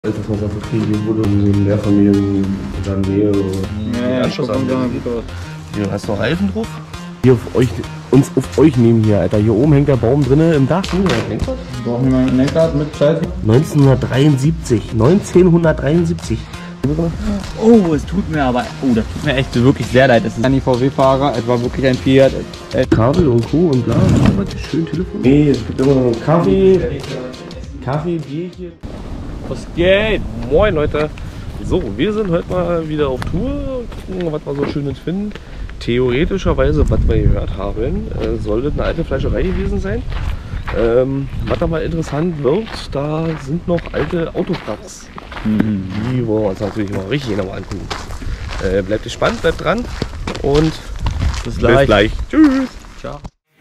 Dass man sagt, okay, hier wurde in so Mehrfamilien oder Nähe ja, Anschluss an gut aus. Hier hast du noch Reifen drauf. Hier uns auf euch nehmen hier, Alter. Hier oben hängt der Baum drinne im Dach. Brauchen wir mal einen Lenkrad mit Scheiben? 1973. 1973. Oh, es tut mir aber, das tut mir echt wirklich sehr leid. Es ist ein VW-Fahrer, es war wirklich ein Fiat. Kabel und Co. und bla. Aber schön Telefon. Nee, es gibt immer noch einen Kaffee, Bierchen. Was geht? Moin Leute. So, wir sind heute mal wieder auf Tour. Gucken, was wir so Schönes finden. Theoretischerweise, was wir gehört haben, soll das eine alte Fleischerei gewesen sein. Was da mal interessant wird, da sind noch alte Autowracks. Die wollen wir uns natürlich mal richtig genauer angucken. Bleibt gespannt, bleibt dran und bis gleich. Tschüss. Ciao.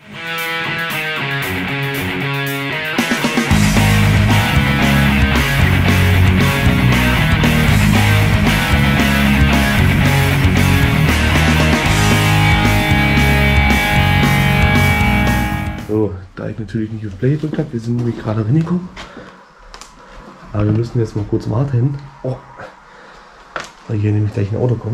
So, da ich natürlich nicht auf Play gedrückt habe, wir sind nämlich gerade reingekommen. Aber wir müssen jetzt mal kurz warten. Oh, weil hier nämlich gleich ein Auto kommt.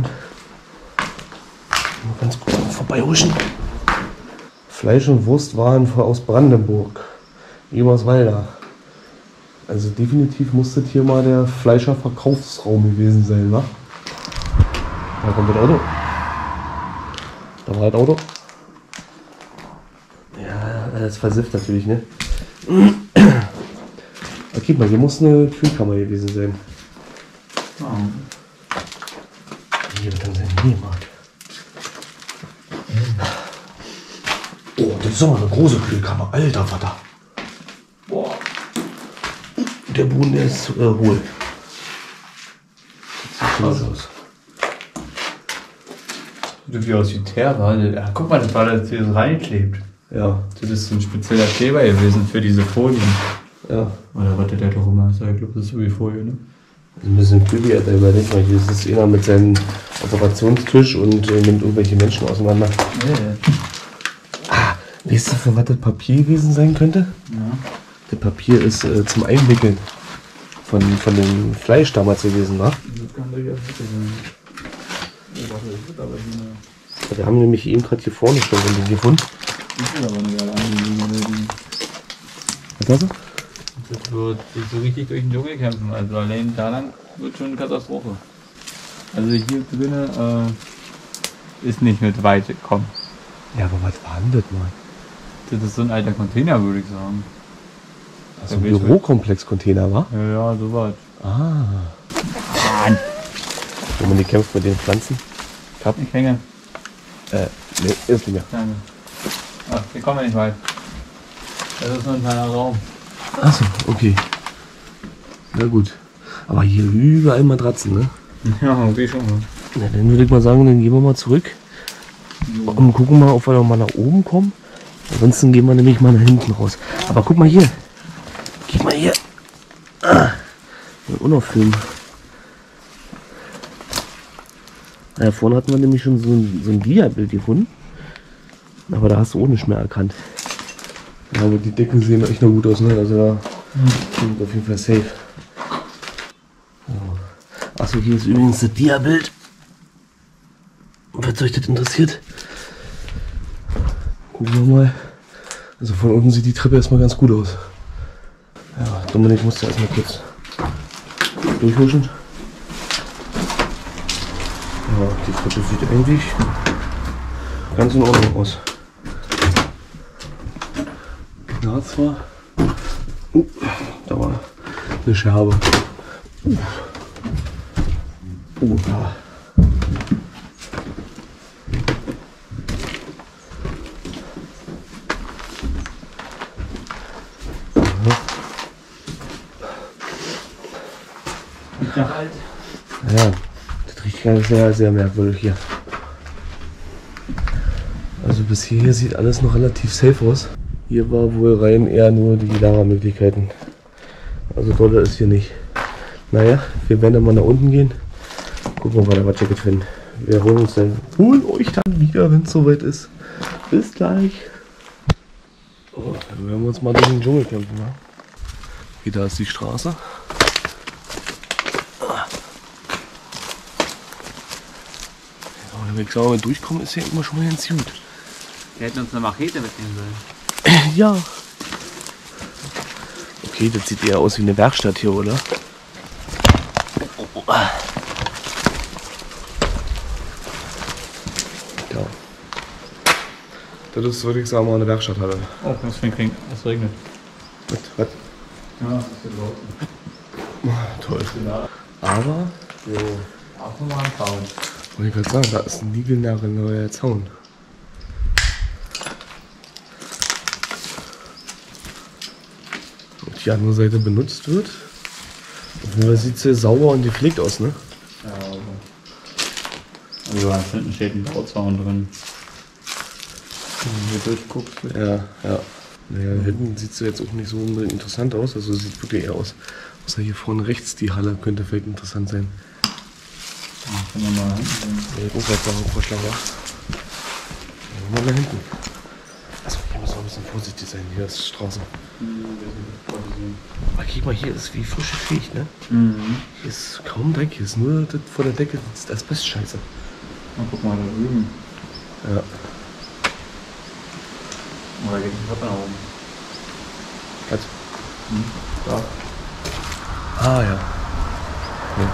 Mal ganz kurz vorbeihuschen. Fleisch- und Wurstwaren aus Brandenburg. Eberswalder. Also definitiv muss das hier mal der Fleischerverkaufsraum gewesen sein, wa? Da kommt das Auto. Da war das Auto. Ja, das versifft natürlich, ne? Okay, mal, hier muss eine Kühlkammer gewesen sein. Hier wird dann sein Minimarkt. Oh, das ist aber eine große Kühlkammer. Alter Vater. Boah. Der Boden, der ist hohl. Das sieht aus. Sieht wie aus wie Terra. Ja, guck mal, das war das, wie das reinklebt. Ja. Das ist so ein spezieller Kleber gewesen für diese Folien. Ja. Oder was der doch immer ist. Ich glaube, das ist so wie Folie, ne? Das ist ein bisschen creepy, Alter. Überleg mal, hier ist einer mit seinem Operationstisch und nimmt irgendwelche Menschen auseinander. Ah, weißt du, für was das Papier gewesen sein könnte? Ja. Das Papier ist zum Einwickeln von dem Fleisch damals gewesen, wa? Das kann durchaus wirklich sein. Oh, warte, das wird aber hier. Wir haben nämlich eben gerade hier vorne schon so ein Ding gefunden. Das wird aber nicht alle anliegen. Was hast du? Das wird sich so richtig durch den Dschungel kämpfen. Also allein da lang wird schon eine Katastrophe. Also hier drinnen ist nicht mit weit gekommen. Ja, aber was war denn das, Mann? Das ist so ein alter Container, würde ich sagen. Also ein Bürokomplex-Container, wa? Ja, so was. Ah. Wo man die kämpft mit den Pflanzen. Ich hänge. Nee, ist nicht mehr. Danke. Ach, hier kommen wir nicht weit. Das ist nur ein kleiner Raum. Achso, okay. Na gut. Aber hier überall Matratzen, ne? Ja, okay, schon. Na, dann würde ich mal sagen, dann gehen wir mal zurück. Und gucken mal, ob wir noch mal nach oben kommen. Ansonsten gehen wir nämlich mal nach hinten raus. Aber guck mal hier. Guck mal hier. Auch noch filmen. Ja, vorne hatten wir nämlich schon so ein Dia-Bild gefunden. Aber da hast du auch nicht mehr erkannt. Ja, aber die Decken sehen echt noch gut aus, ne? Also da sind auf jeden Fall safe. So. Achso, hier ist übrigens das Dia-Bild. Falls euch das interessiert. Gucken wir mal. Also von unten sieht die Treppe erstmal ganz gut aus. Ja, Dominik musste erstmal kurz durchhuschen. Ja, die Treppe sieht eigentlich ganz in Ordnung aus. Ja, zwar. Da war eine Scherbe. Ja. Ja, das riecht sehr, sehr merkwürdig hier. Also bis hier sieht alles noch relativ safe aus. Hier war wohl rein eher nur die Lagermöglichkeiten. Also doller ist hier nicht. Naja, wir werden dann mal nach unten gehen. Gucken, ob wir da was Jacket finden. Wir holen euch dann wieder, wenn es soweit ist. Bis gleich. Oh, dann werden wir uns mal durch den Dschungel kämpfen. Ne? Hier, da ist die Straße. wenn ich sage, durchkommen ist ja immer schon mal ganz gut. Wir hätten uns eine Machete mitnehmen sollen. Ja. Okay, das sieht eher aus wie eine Werkstatt hier, oder? Ja. Das ist, würde ich sagen, mal eine Werkstatthalle. Oh, das regnet. Was? Ja, das ist draußen. Toll. Aber, So, auch nochmal ein Zaun. wollte ich gerade sagen, da ist ein niegelnagelneuer Zaun. Und die andere Seite benutzt wird. Auf jeden Fall sieht sie sauber und gepflegt aus, ne? Ja, also da hinten steht ein Bauzaun drin. Wenn du hier durchguckst. Ja, ja. Naja, hinten sieht sie jetzt auch nicht so unbedingt interessant aus. Also sieht wirklich eher aus. Außer hier vorne rechts die Halle könnte vielleicht interessant sein. Ja, können wir mal hinten. Ich muss jetzt noch einen Vorschlag machen. Mal nach hinten. Also hier muss man ein bisschen vorsichtig sein. Hier ist Straße. Aber guck mal, hier ist wie frische Fisch, ne? Mhm. Hier ist kaum Dreck. Hier ist nur das vor der Decke. Das ist Asbestscheiße. Na, guck mal da drüben. Ja. Oder geht die Treppe nach oben? Was? Da. Ah ja. Okay.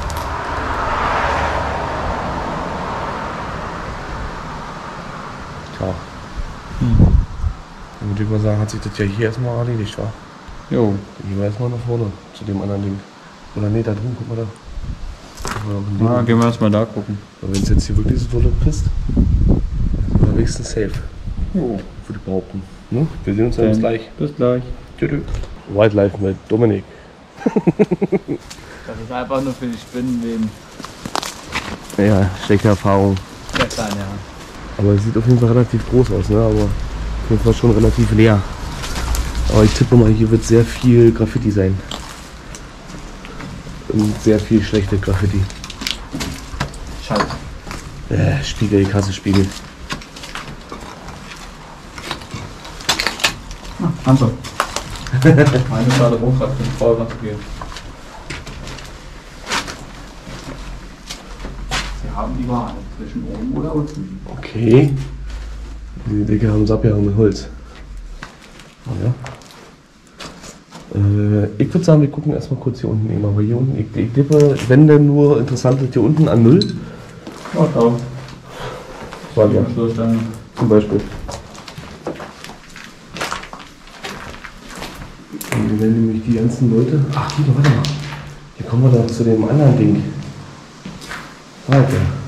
Tja. Dann würde ich mal sagen, hat sich das ja hier erstmal erledigt, wa? Jo. Dann gehen wir erstmal nach vorne zu dem anderen Ding. Oder ne, da drüben, guck mal da. Na, gehen wir erstmal da gucken. Aber wenn es jetzt hier wirklich so dolle pisst, sind wir wenigstens safe. Jo. Würde ich behaupten. Ne? Wir sehen uns dann gleich. Bis gleich. Tschüss. Wildlife mit Dominik. Das ist einfach nur für die Spinnenleben. Ja, schlechte Erfahrung. Klettern, ja. Aber es sieht auf jeden Fall relativ groß aus, ne? Aber auf jeden Fall schon relativ leer. Aber ich tippe mal, hier wird sehr viel Graffiti sein. Und sehr viel schlechte Graffiti. Scheiße. Spiegel, ich hasse Spiegel. Anton. Meine Schale Rumfahrt für den Vollwand zu gehen. Wir haben die Wahl zwischen oben oder unten. Okay. Die Decke haben sie abgehangen mit Holz. Oh ja. Ich würde sagen, wir gucken erstmal kurz hier unten eben. Aber hier unten, ich tippe, wenn denn nur interessant ist, hier unten an 0. Ja, da. War ja. Zum Beispiel. Und wenn nämlich die ganzen Leute. Ach, hier, warte mal. Hier kommen wir dann zu dem anderen Ding. Alter.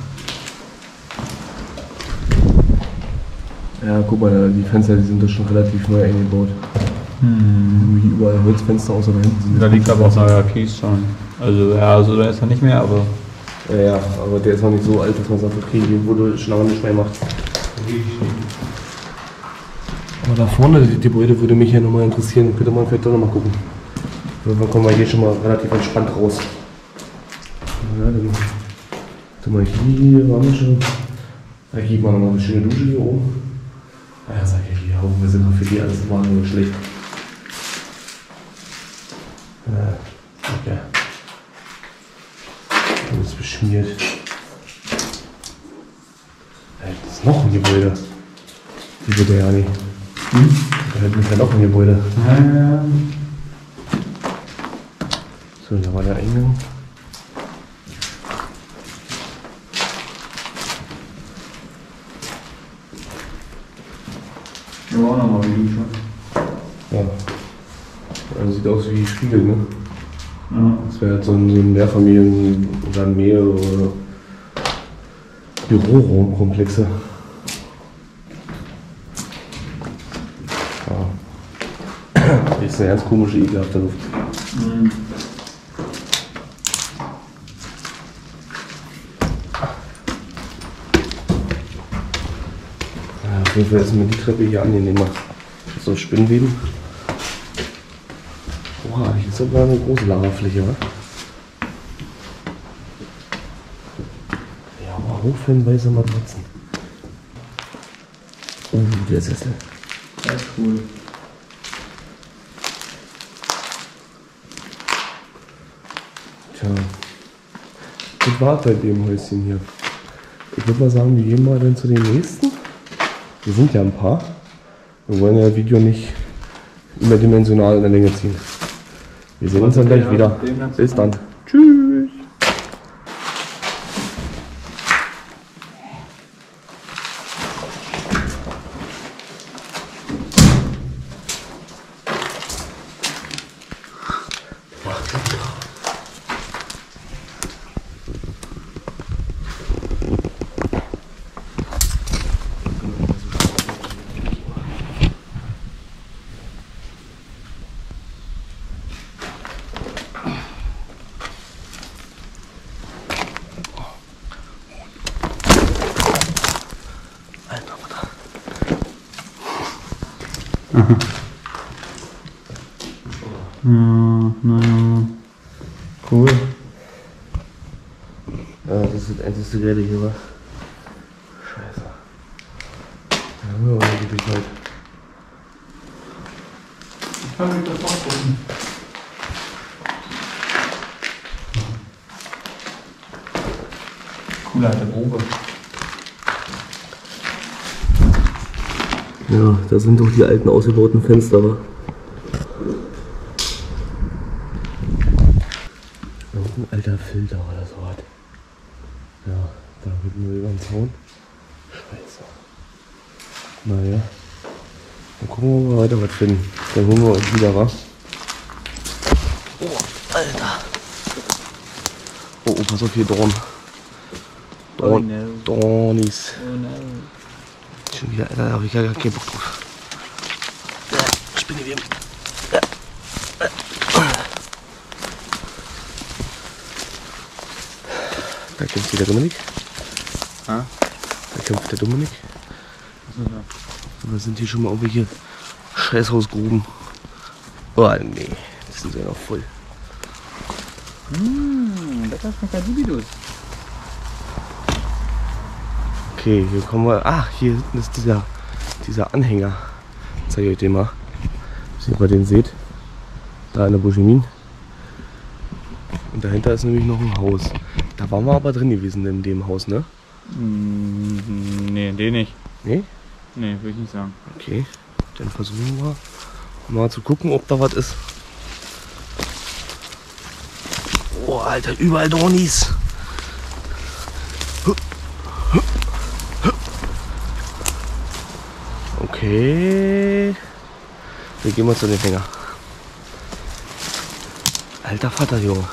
Ja, guck mal, die Fenster, die sind da schon relativ neu eingebaut. Hier überall Holzfenster, außer da hinten sind. Da liegt aber auch neuer Kies schon. Also, ja, also da ist er nicht mehr, aber. Ja, aber der ist noch nicht so alt, dass man sagt, okay, hier wurde schon lange nicht mehr gemacht. Aber da vorne, die Gebäude würde mich ja nochmal interessieren. Könnte man vielleicht doch nochmal gucken. Dann kommen wir hier schon mal relativ entspannt raus. Ja, dann mal hier, waren wir schon. Da gibt man nochmal eine schöne Dusche hier oben. Ja, sag ich hier, wir sind noch für die alles immer nur schlecht. Okay. Alles beschmiert. Das ist noch ein Gebäude. Die wird ja nicht. Da hätten wir ja noch ein Gebäude. So, da war der Eingang. Ja, auch nochmal wie schon. Ja. Also sieht aus wie Spiegel, ne? Ja. Das wäre halt so ein Mehrfamilien- oder mehrere Büroraumkomplexe. Ja. Das ist eine ganz komische, ekelhafte Luft. Mhm. Ja, auf jeden Fall ist mir die Treppe hier angenehmer. So Spinnweben. Boah, hier ist sogar eine große Lagerfläche, wa? Ja, aber hochfällenweise Matratzen. Oh, der Sessel. Das ist cool. Tja. Das war bei dem Häuschen hier. Ich würde mal sagen, wir gehen mal dann zu den nächsten. Wir sind ja ein paar. Wir wollen ja das Video nicht überdimensional in der Länge ziehen. Wir sehen uns dann gleich wieder. Bis dann. Tschüss. Ja, naja. Cool. Ja, das ist das einzige Gerät hier, wa? Scheiße. Ja, wir wollen wirklich halt. Ich kann mir das ausdrücken. Cooler alte Probe. Ja, da sind doch die alten ausgebauten Fenster, wa? Ein alter Filter oder so was. Ja, da geht nur über den Zaun. Scheiße. Naja. Dann gucken wir mal weiter was finden. Dann holen wir uns wieder was. Oh, Alter. Oh, pass auf hier, Dorn. Dornis. Oh no. Schon wieder, Alter, da hab ich ja gar keinen Bock drauf. Spinne wie Da kämpft wieder Dominik. Ah? Da kämpft der Dominik. Wir sind hier schon mal irgendwelche Scheißhausgruben. Oh nee, das sind ja noch voll. Das ist kein Libidos. Okay, hier kommen wir. Ah, hier ist dieser Anhänger. Ich zeige euch den mal. Ob ihr den seht. Da in der Buschemin. Und dahinter ist nämlich noch ein Haus. Da waren wir aber drin gewesen in dem Haus, ne? Nee, den nicht. Nee? Nee, würde ich nicht sagen. Okay, dann versuchen wir mal zu gucken, ob da was ist. Oh, Alter, überall Dornis. Okay. Wir gehen mal zu den Hänger. Alter Vater, Junge.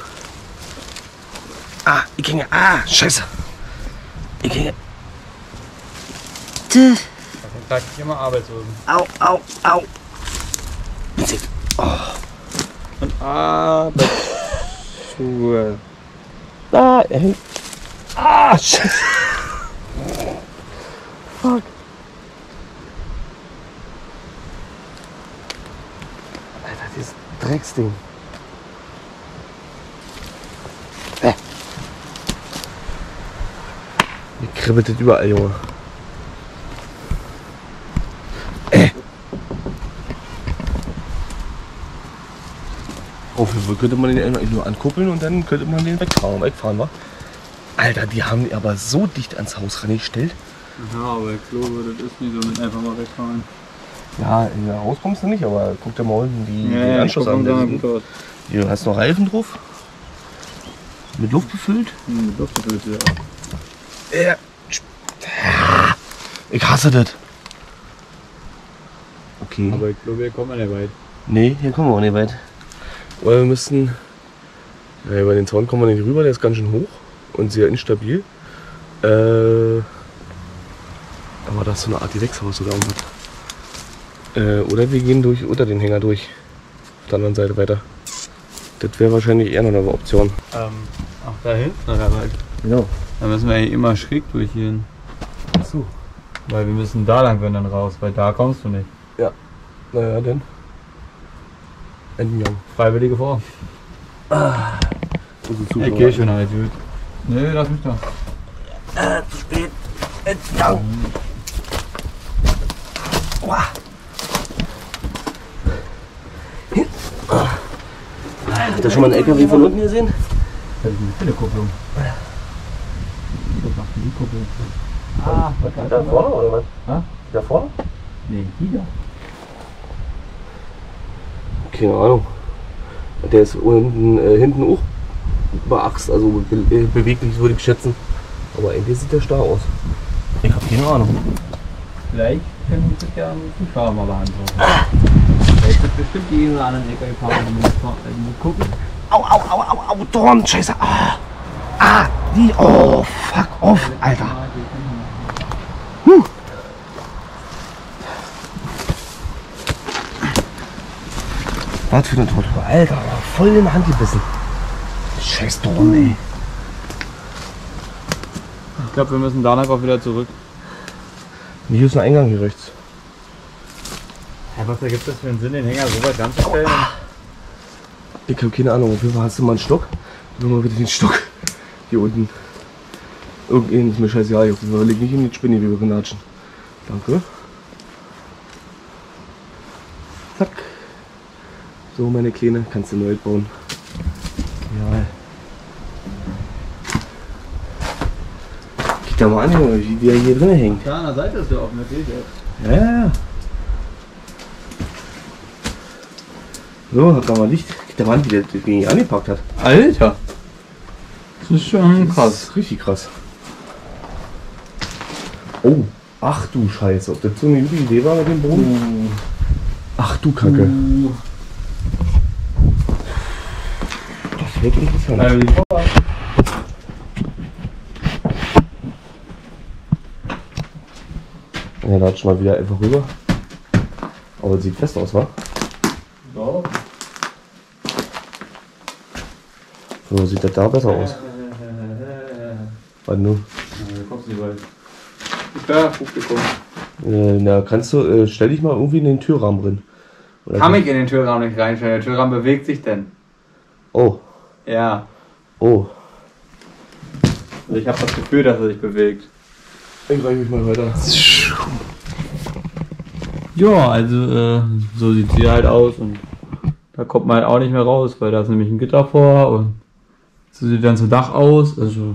Ah, ich hänge. Ah, scheiße. Ich hänge. Da zeigt sich immer Arbeitslosen. Au, au, au. Oh. Und Arbeitsschuhe. Ah, er hängt. Ah, scheiße. Fuck. Alter, dieses Drecksding. Mir kribbelt das überall, Junge. Wofür könnte man den eigentlich nur ankuppeln und dann könnte man den wegfahren, wa? Alter, die haben die aber so dicht ans Haus rangestellt. Ja, aber ich glaube, das ist nicht so mit einfach mal wegfahren. Ja, in der Haus kommst du nicht, aber guck dir mal unten den Anschluss an. Hier hast du noch Reifen drauf. Mit Luft gefüllt. Mit Luft gefüllt, ja. Ich hasse das. Okay. Aber ich glaube, hier kommt man nicht weit. Nee, hier kommen wir auch nicht weit. Weil wir müssen. Ja, über den Zaun kommen wir nicht rüber, der ist ganz schön hoch und sehr instabil. Aber das ist so eine Art Gewächshaus oder irgendwas. Oder wir gehen unter den Hänger durch. Auf der anderen Seite weiter. Das wäre wahrscheinlich eher noch eine Option. Ach, da hinten oder was? Genau. Da müssen wir eigentlich immer schräg durchgehen. Achso. Weil wir müssen da lang wenn dann raus, weil da kommst du nicht. Ja. Naja, dann. Endjang. Freiwillige vor. Ich gehe schon halt, gut. Nee, lass mich da. Zu spät. Endjang. Habt ihr schon mal einen LKW von unten gesehen? Das ist eine Kupplung. die Kuppel. Ah, was Da vorne oder was? Ha? Da vorne? Nee, die da. Keine Ahnung. Der ist unten, hinten auch beachst, also beweglich würde ich schätzen. Aber eigentlich sieht der starr aus. Ich habe keine Ahnung. Vielleicht können wir das ja einen Zuschauer mal beantworten. Vielleicht wird bestimmt die einen oder anderen LKW-Fahrer gucken. Au, au, au, au, au, Dorn, scheiße. Ah, die, oh, fuck off, Alter. Was für eine Tortur, Alter, voll in die Hand gebissen. Scheiß Dorn, ey. Ich glaube, wir müssen da einfach wieder zurück. Hier ist ein Eingang hier rechts. Ja, was ergibt das für einen Sinn, den Hänger so weit ranzustellen? Ich habe keine Ahnung, auf jeden Fall hast du mal einen Stock. Nimm mal bitte den Stock. Hier unten. Irgendein ist mir scheißegal, ich leg nicht in die Spinne, wie wir knatschen. Danke. Zack. So, meine Kleine, kannst du neu bauen. Ja. Guck da mal an, Junge, wie der hier drin hängt. Da an der Seite ist der offen, das sehe ich jetzt. Ja. So, hat da mal Licht. Guck da mal an, wie der den angepackt hat. Alter! Das ist schon krass. Das ist richtig krass. Oh, ach du Scheiße, ob das so eine gute Idee war mit dem Boden? Ach du Kacke. Das wird interessant. Ja, da hat schon mal wieder einfach rüber. Aber sieht fest aus, wa? Ja. So sieht das da besser aus. Warte nur. Da, Publikum. Na, kannst du, stell dich mal irgendwie in den Türrahmen drin. Oder Kann ich in den Türrahmen nicht reinstellen, der Türrahmen bewegt sich denn. Oh, Ja. oh. Also ich habe das Gefühl, dass er sich bewegt. Ich reiche mich mal weiter. Ja, also so sieht sie halt aus und da kommt man halt auch nicht mehr raus, weil da ist nämlich ein Gitter vor und so sieht das ganze Dach aus. Also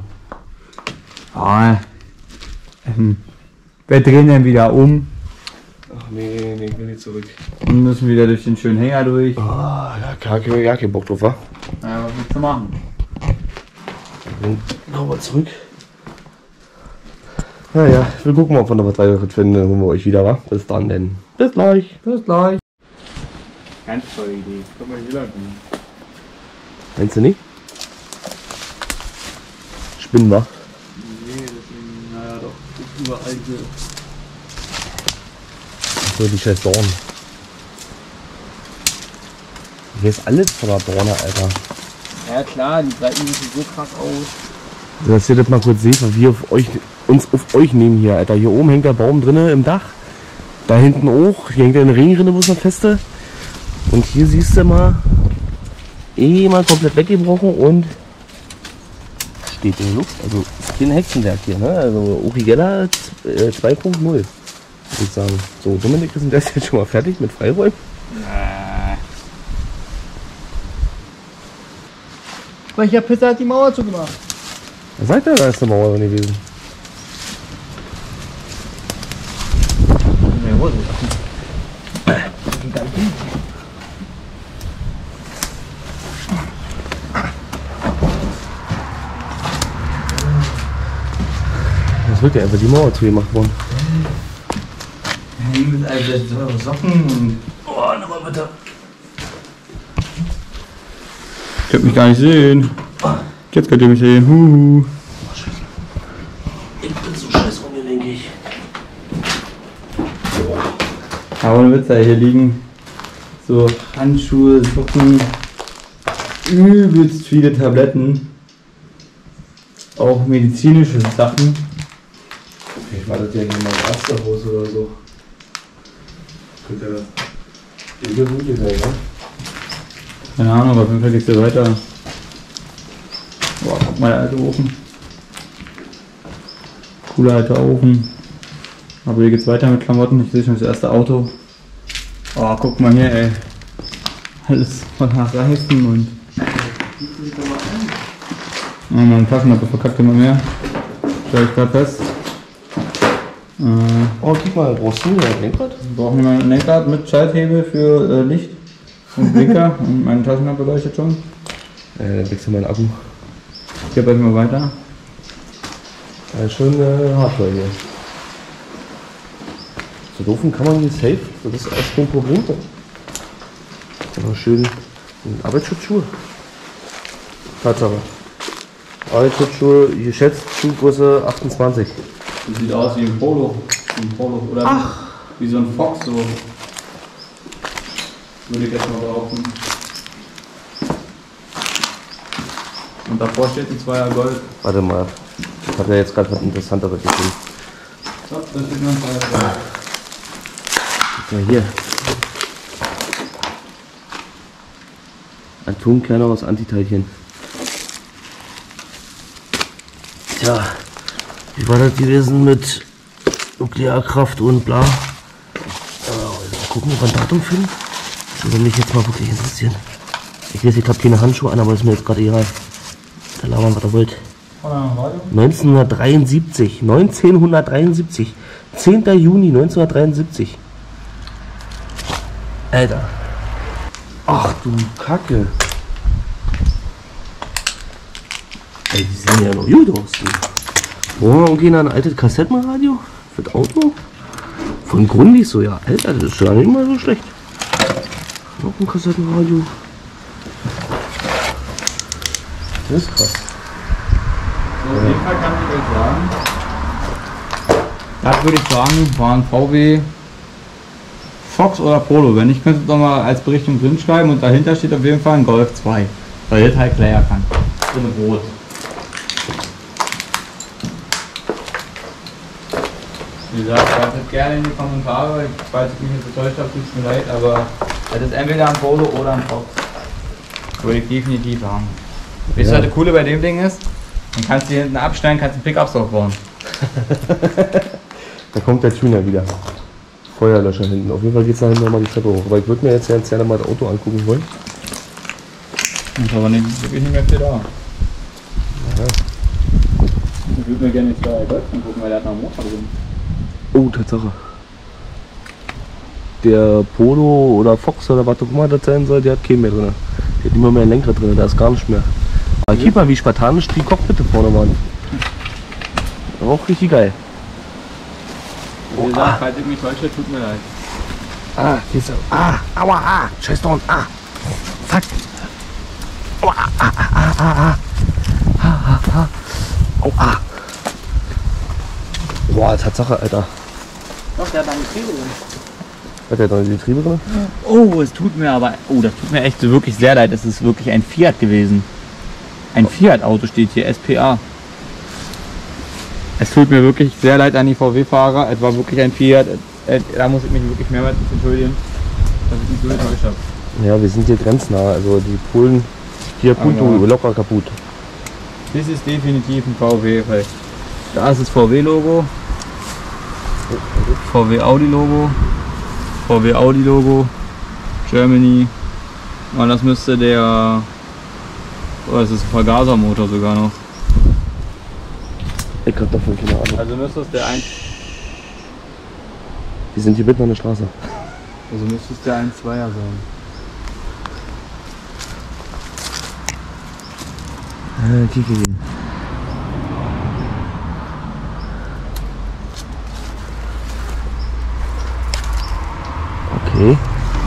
wir drehen dann wieder um Ach nee, ich will nicht zurück. und müssen wieder durch den schönen Hänger durch. Ah, ja, kein Bock drauf, wa? Ja, was willst du machen? Dann nochmal zurück. Naja, wir gucken mal, ob wir noch was weiteres finden, dann holen wir euch wieder, wa? Bis dann denn. Bis gleich. Bis gleich. Ganz tolle Idee. Guck mal hier lang. Meinst du nicht? Spinnen wir. Nee, deswegen, naja doch, überall hier. So, die scheiß Dorn. Hier ist alles voller Dorne, Alter. Ja klar, die breiten sich so krass aus. Dass ihr das mal kurz seht, weil wir uns auf euch nehmen hier, Alter. Hier oben hängt der Baum drinne im Dach. Da hinten auch. Hier hängt eine Ringrinne, wo es noch feste. Und hier siehst du mal, mal komplett weggebrochen und steht in der Luft. Also ist kein Hexenwerk hier, ne? Also Origella 2.0, würde ich sagen. So, Dominik, ist das jetzt schon mal fertig mit Freiräumen? Welcher Pisser hat die Mauer zugemacht? Was sagt er, da ist eine Mauer drin gewesen? Das wird ja einfach die Mauer zugemacht worden. Mit all so Socken und. Oh, nochmal bitte. Ich könnt mich gar nicht sehen. Jetzt könnt ihr mich sehen. Huhu. Oh, Scheiße. Ich bin so scheiß ungelenkig. Aber ohne Witz, hier liegen so Handschuhe, Socken, übelst viele Tabletten. Auch medizinische Sachen. Vielleicht war das ja hier mal ein Asterhaus oder so. Könnte ja der Ruhe sein, ne? Keine Ahnung, aber auf jeden Fall geht's hier weiter. Boah, guck mal, der alte Ofen. Cooler alter Ofen. Aber hier geht's weiter mit Klamotten. Ich sehe schon das erste Auto. Oh, guck mal hier, ey. Alles von Reifen und. Oh, meine Taschenlampe verkackt immer mehr. Stell ich gerade fest. Oh, guck mal, brauchst du ein Lenkrad? Wir brauchen mal ein Lenkrad mit Schalthebel für Licht und Blinker. Und meine Taschenlampe leuchtet schon. Dann wechsel mal den Akku. Ich gebe euch mal weiter. Schon Hardware hier. So doofen kann man hier safe. Das ist echt kein Problem. Aber schön Arbeitsschutzschuhe. Tatsache. Arbeitsschutzschuhe, geschätzt Schuhgröße 28. Das sieht aus wie ein Polo. Oder wie so ein Fox, so. Würde ich jetzt mal behaupten. Und davor steht ein 2er Gold. Warte mal. Ich habe ja jetzt gerade was Interessanteres gesehen. So, das ist nur ein 2er Gold. Guck mal hier. Atomkerne aus Antiteilchen. Tja, wie war das gewesen mit Nuklearkraft und bla? Mal gucken, ob wir ein Datum finden. Das würde mich jetzt mal wirklich interessieren. Ich weiß, ich habe keine Handschuhe an, aber ist mir jetzt gerade egal. Da labern, was ihr wollt. 1973. 10. Juni 1973. Alter. Ach du Kacke. Ey, die sehen ja noch gut aus. Wollen wir umgehen an ein altes Kassettenradio? Für das Auto? Von Grundig so, ja. Alter, das ist ja nicht mal so schlecht. Noch ein Kassettenradio. Das ist krass. So, auf jeden Fall kann ich euch sagen, das würde ich sagen, war ein VW Fox oder Polo. Wenn nicht, könnt ihr doch mal als Berichtung drin schreiben und dahinter steht auf jeden Fall ein Golf 2. Weil das halt Player kann. In Rot. Wie gesagt, schreibt gerne in die Kommentare. Falls ich mich nicht getäuscht habe, tut es mir leid, aber das ist entweder ein Polo oder ein Fox. Würde ich definitiv haben. Wisst ihr, was das Coole bei dem Ding ist? Dann kannst du hier hinten abstellen, kannst einen Pickup drauf bauen. Da kommt der Tuner wieder. Feuerlöscher hinten. Auf jeden Fall geht es da hinten nochmal die Treppe hoch. Aber ich würde mir jetzt gerne mal das Auto angucken wollen. Das ist aber wirklich nicht mehr viel da. Ja. Ich würde mir gerne die 2er Golf angucken, weil der hat noch einen Motor drin. Oh, Tatsache. Der Polo oder Fox oder was auch immer das sein soll, der hat keinen mehr drin. Der hat immer mehr ein Lenkrad drin, da ist gar nicht mehr. Aber guck mal, wie spartanisch die Cockpitte vorne waren. Auch richtig geil. Wie gesagt, falls ich mich täusche, tut mir leid. Ah, hier ist er. Ah, aua, ah, scheiß Dorn, ah. Fuck. Aua, Au, ah. Boah, Tatsache, Alter. Doch, der hat einen Getriebe drin. Hat der da die Getriebe drin? Oh, es tut mir aber, das tut mir echt wirklich sehr leid. Es ist wirklich ein Fiat gewesen. Ein Fiat-Auto steht hier, SPA. Es tut mir wirklich sehr leid an die VW-Fahrer. Es war wirklich ein Fiat. Da muss ich mich wirklich mehrmals entschuldigen, dass ich mich so enttäuscht habe. Ja, wir sind hier grenznah. Also die Polen, hier Punto, locker kaputt. Das ist definitiv ein VW. Weil da ist das VW-Logo. VW Audi-Logo. VW Audi-Logo. Germany. Und das müsste der... Oh, das ist ein Vergasermotor sogar noch. Ich hab davon keine Ahnung. Also müsste es der 1... Wir sind hier mitten an der Straße. Also müsste es der 1.2er sein. Kiki. Okay.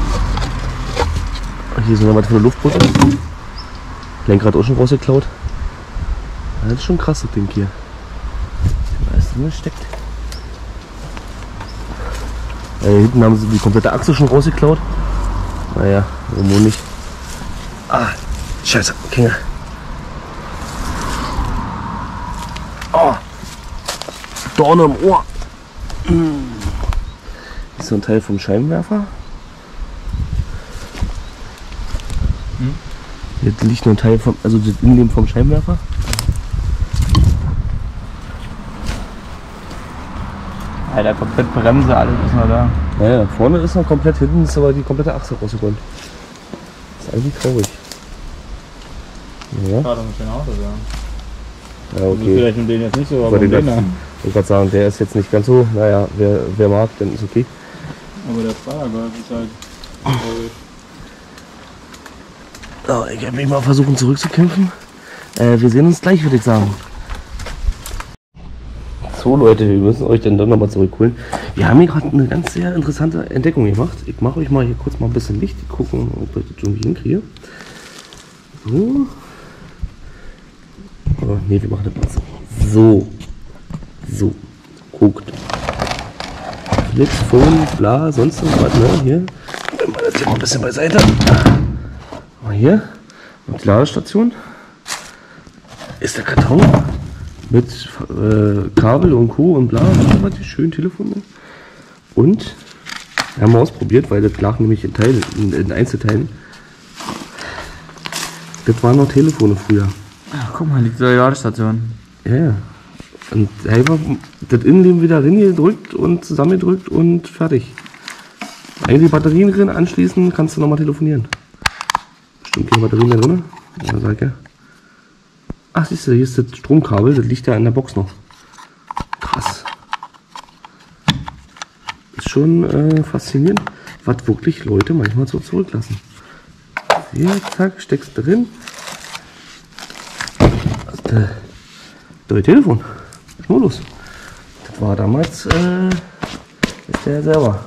Und hier sind nochmal für eine Luftbrücke. Lenkrad auch schon rausgeklaut. Das ist schon krass, das Ding hier. Da ist drin steckt. Hinten haben sie die komplette Achse schon rausgeklaut. Naja, warum wohl nicht. Ah, scheiße, Kinder. Oh, Dorne im Ohr. Ist so ein Teil vom Scheinwerfer. Hier liegt nur ein Teil vom, also das Innenleben vom Scheinwerfer. Alter, komplett Bremse, alles ist noch da. Naja, vorne ist noch komplett, hinten ist aber die komplette Achse rausgeräumt. Das ist eigentlich traurig. Ja. Gerade mit dem Auto, ja. Ja, okay. Vielleicht mit denen jetzt nicht so, aber den den da. Ich wollte gerade sagen, der ist jetzt nicht ganz so, naja, wer mag, dann ist okay. Aber der Fahrrad ist halt... So, ich werde mich mal versuchen zurückzukämpfen. Wir sehen uns gleich, würde ich sagen. So Leute, wir müssen euch dann doch nochmal zurückholen. Wir haben hier gerade eine ganz sehr interessante Entdeckung gemacht. Ich mache euch mal hier kurz mal ein bisschen Licht gucken, ob ich das irgendwie hinkriege. So. Oh, ne, wir machen das mal so. So. So. Guckt. Flipphone, bla, sonst was, ne? Hier. Nehmen wir das hier mal ein bisschen beiseite. Mal hier. Und die Ladestation. Ist der Karton. Mit Kabel und Co. und bla. Schön Telefon. Und wir haben ausprobiert, weil das lag nämlich in Einzelteilen. Das waren noch Telefone früher. Ach, guck mal, liegt da die Ladestation. Ja, ja. Und einfach das Innenleben wieder reingedrückt und zusammengedrückt und fertig. Eigentlich Batterien drin, anschließen kannst du nochmal telefonieren. Bestimmt keine Batterien mehr drin. Ja, sag ja. Ach, siehst du, hier ist das Stromkabel, das liegt ja in der Box noch. Krass. Ist schon faszinierend, was wirklich Leute manchmal so zurücklassen. Hier, zack, steckst drin. Das Telefon. Schnurlos. Das war damals, ist der selber.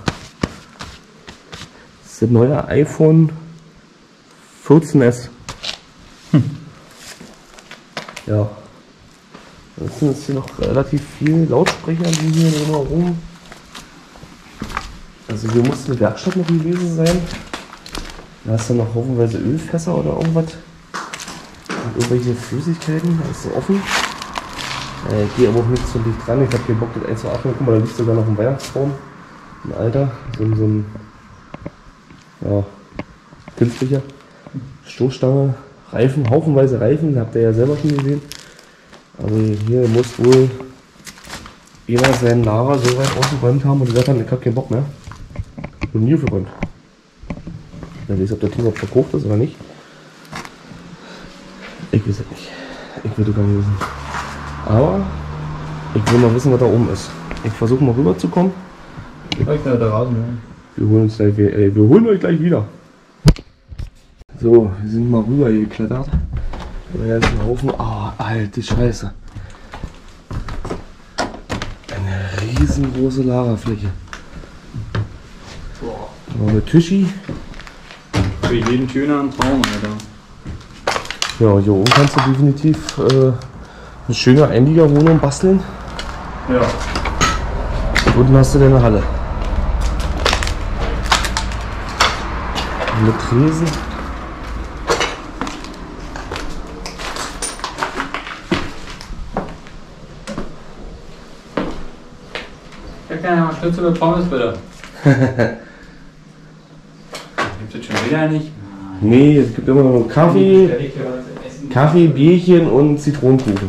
Das ist das neue iPhone 14S. Ja. Ansonsten ist hier noch relativ viel Lautsprecher, die hier drumherum. Also hier muss eine Werkstatt noch gewesen sein. Da ist dann noch hoffenweise Ölfässer oder irgendwas. Und irgendwelche Flüssigkeiten, da ist so offen. Ich gehe aber auch nicht so dicht dran, ich habe keinen Bock das einzuatmen. Guck mal, da liegt sogar noch ein Weihnachtsbaum. Ein alter, so ein ja, künstlicher. Stoßstange, Reifen, haufenweise Reifen, habt ihr ja selber schon gesehen. Also hier muss wohl jeder seinen Lager so weit ausgeräumt haben und gesagt haben, ich habe keinen Bock mehr. Und nie aufgeräumt. Ich weiß, ob der Team überhaupt verkauft ist oder nicht. Ich weiß es nicht. Ich würde gar nicht wissen. Aber ich will mal wissen, was da oben ist. Ich versuche mal rüber zu kommen. Wir holen uns gleich, wir holen euch gleich wieder. So, wir sind mal rüber geklettert. Der ganzen Haufen. Ah, oh, alte Scheiße. Eine riesengroße Lagerfläche. Boah. Mit Tischi. Für jeden schöner ein Traum, Alter. Ja, hier oben kannst du definitiv eine schöne Einliegerwohnung basteln. Ja. Und unten hast du deine Halle. Mit Tresen. Ich kann ja mal Schnitzel mit Pommes bitte. Gibt es schon wieder nicht? Nee, es gibt immer noch Kaffee, Bierchen und Zitronenkuchen.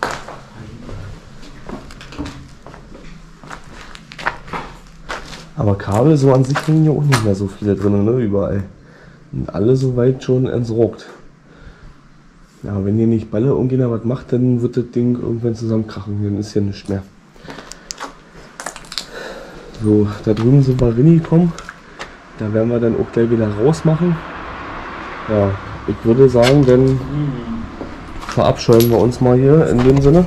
Aber Kabel so an sich hängen ja auch nicht mehr so viele drin, ne, überall. Und alle soweit schon entsorgt. Ja, wenn hier nicht Balle irgendjemand was macht, dann wird das Ding irgendwann zusammenkrachen, dann ist ja nichts mehr. So, da drüben sind wir reingekommen. Da werden wir dann auch gleich wieder rausmachen. Ja, ich würde sagen, dann verabscheuen wir uns mal hier in dem Sinne.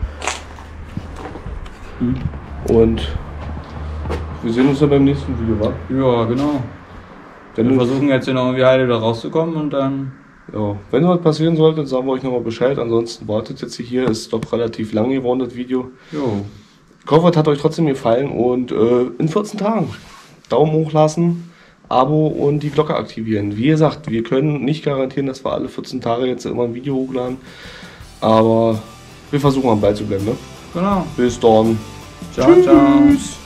Und wir sehen uns dann beim nächsten Video, wa? Ja, genau. Wir versuchen jetzt hier noch irgendwie heile da rauszukommen und dann... Ja, wenn was passieren sollte, sagen wir euch nochmal Bescheid. Ansonsten wartet jetzt hier, ist doch relativ lang geworden, das Video. Jo. Ich hoffe, es hat euch trotzdem gefallen und in 14 Tagen Daumen hoch lassen, Abo und die Glocke aktivieren. Wie gesagt, wir können nicht garantieren, dass wir alle 14 Tage jetzt immer ein Video hochladen, aber wir versuchen am Ball zu bleiben. Ne? Genau. Bis dann. Ciao, ciao.